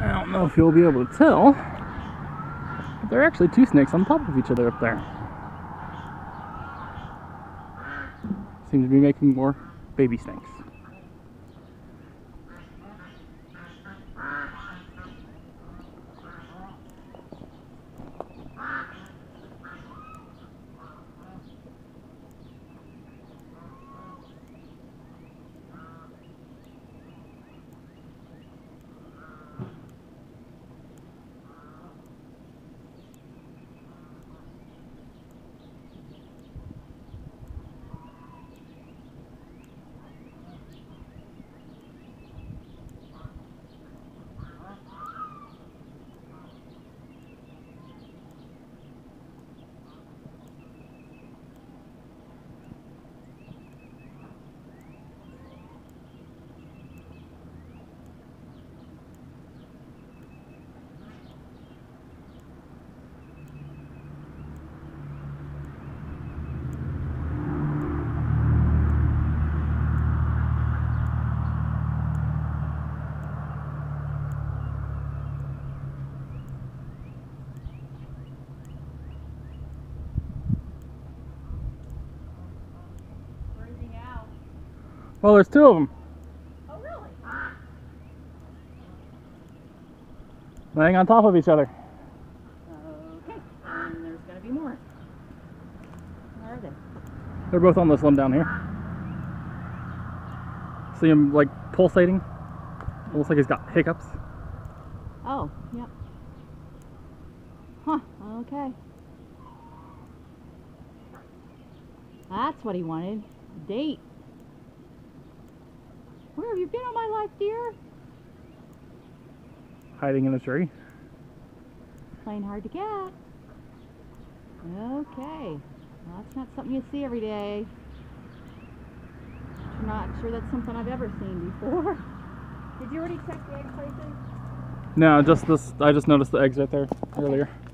I don't know if you'll be able to tell, but there are actually two snakes on top of each other up there. Seems to be making more baby snakes. Well, there's two of them. Oh, really? Laying on top of each other. Okay, and there's going to be more. Where are they? They're both on this one down here. See him like pulsating? Looks like he's got hiccups. Oh, yep. Huh, okay. That's what he wanted. Date. Where have you been all my life, dear? Hiding in a tree. Playing hard to get. Okay. Well, that's not something you see every day. I'm not sure that's something I've ever seen before. Did you already check the egg places? No, just this. I just noticed the eggs right there earlier.